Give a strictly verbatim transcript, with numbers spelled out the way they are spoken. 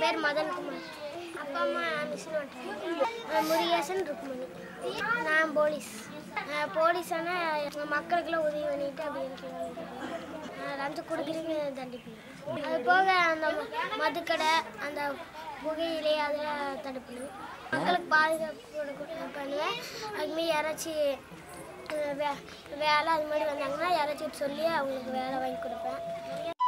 பேர் மதன் குமார். அப்பா அம்மா மிஷின் ஓட்டுறாங்க. முருகேசன் ருக்மணி. நான் போலீஸ். போலீஸ் ஆனால் மக்களுக்கெல்லாம் உதவி பண்ணிட்டு அப்படி இருக்கலாம். லஞ்சம் கொடுக்குறீங்க தண்டிப்பேன். அது போக அந்த மதுக்கடை அந்த புகையிலே அதில் தடுப்பணும். மக்களுக்கு பாதுகாப்பு கொடுக்க பண்ணுவேன். அதுமாரி யாராச்சும் வே வேலை அது மாதிரி வந்தாங்கன்னா யாராச்சும் சொல்லி அவங்களுக்கு வேலை வாங்கி கொடுப்பேன்.